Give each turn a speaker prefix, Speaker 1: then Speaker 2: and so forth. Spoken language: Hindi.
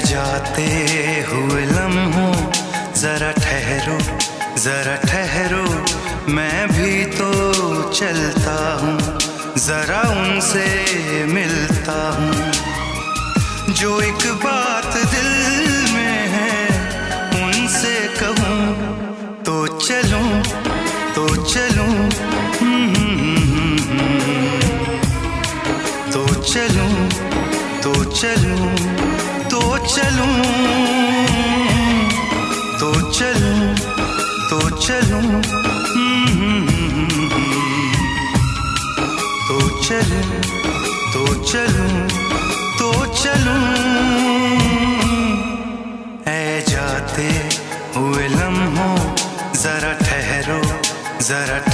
Speaker 1: जाते हुए लम्हों जरा ठहरो मैं भी तो चलता हूँ, जरा उनसे मिलता हूँ। जो एक बात दिल में है उनसे कहूँ तो चलूँ तो चलूँ तो चलूँ तो चलूँ तो चलूँ तो चलूँ तो चलूँ तो चलूँ तो चलूँ तो चलूँ। ऐ जाते हुए लम्हों जरा